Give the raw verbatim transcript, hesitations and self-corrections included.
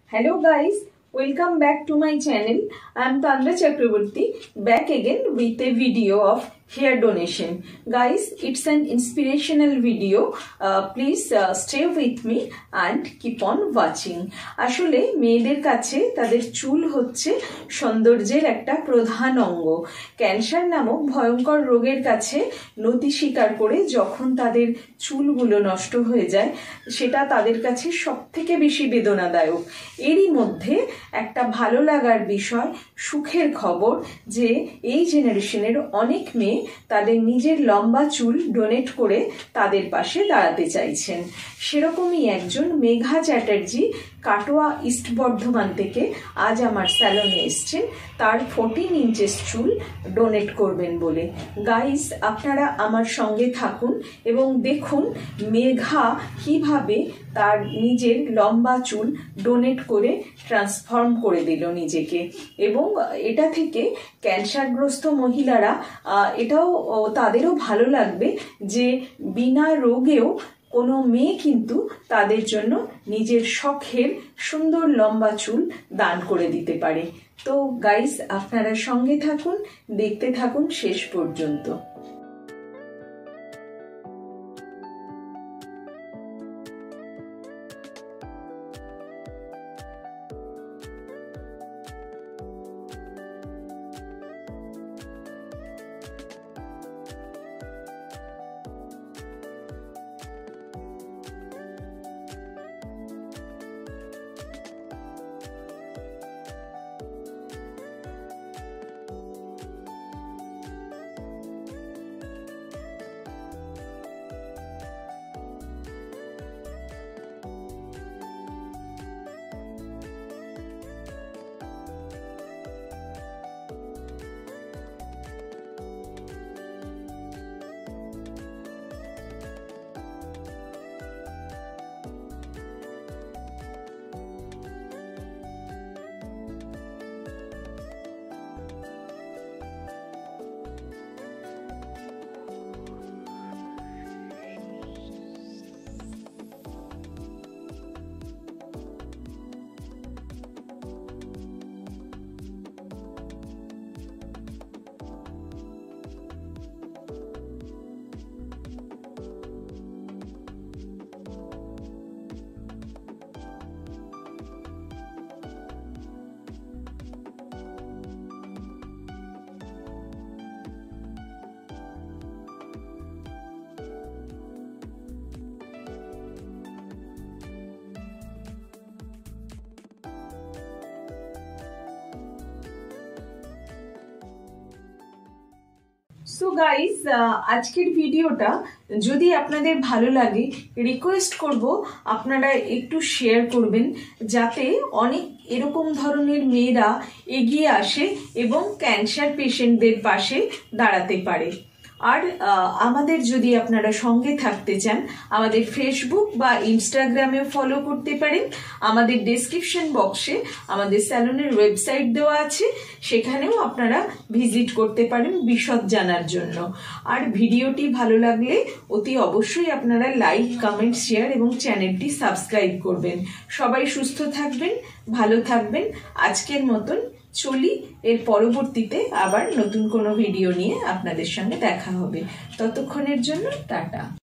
Hello guys, welcome back to my channel. I am Tandra Chakraborty, back again with a video of hair donation. Guys, it's an inspirational video. Uh, please uh, stay with me and keep on watching. আসলে মেয়েদের কাছে তাদের চুল হচ্ছে সৌন্দর্যের একটা প্রধান অঙ্গ। ক্যান্সার নামক ভয়ঙ্কর রোগের কাছে নতি স্বীকার করে যখন তাদের চুলগুলো নষ্ট হয়ে যায়, সেটা তাদের কাছে সবথেকে বেশি বেদনাদায়ক। এরই মধ্যে একটা ভালো লাগার বিষয়, সুখের খবর যে এই জেনারেশনের অনেক মেয়ে তাদের নিজের লম্বা চুল ডোনেট করে তাদের পাশে দাঁড়াতে চাইছেন। সেরকমই একজন মেঘা চ্যাটার্জি কাটোয়া ইস্ট বর্ধমান থেকে আজ আমার স্যালনে এসছেন তার ফোরটিন ইঞ্চেস চুল ডোনেট করবেন বলে। গাইস, আপনারা আমার সঙ্গে থাকুন এবং দেখুন মেঘা কিভাবে তার নিজের লম্বা চুল ডোনেট করে ট্রান্সফর্ম করে দিল নিজেকে। এবং এটা থেকে ক্যান্সারগ্রস্ত মহিলারা এটাও তাদেরও ভালো লাগবে যে বিনা রোগেও কোনো মেয়ে কিন্তু তাদের জন্য নিজের শখের সুন্দর লম্বা চুল দান করে দিতে পারে। তো গাইস, আপনারা সঙ্গে থাকুন, দেখতে থাকুন শেষ পর্যন্ত। সো গাইস, আজকের ভিডিওটা যদি আপনাদের ভালো লাগে, রিকোয়েস্ট করব আপনারা একটু শেয়ার করবেন যাতে অনেক এরকম ধরনের মেয়েরা এগিয়ে আসে এবং ক্যান্সার পেশেন্টদের পাশে দাঁড়াতে পারে। আর আমাদের যদি আপনারা সঙ্গে থাকতে চান, আমাদের ফেসবুক বা ইনস্টাগ্রামেও ফলো করতে পারেন। আমাদের ডেসক্রিপশন বক্সে আমাদের স্যালনের ওয়েবসাইট দেওয়া আছে, সেখানেও আপনারা ভিজিট করতে পারেন বিশদ জানার জন্য। আর ভিডিওটি ভালো লাগলে অতি অবশ্যই আপনারা লাইক, কমেন্ট, শেয়ার এবং চ্যানেলটি সাবস্ক্রাইব করবেন। সবাই সুস্থ থাকবেন, ভালো থাকবেন। আজকের মতন চলি, এর পরবর্তীতে আবার নতুন কোনো ভিডিও নিয়ে আপনাদের সঙ্গে দেখা হবে। ততক্ষণের জন্য টাটা।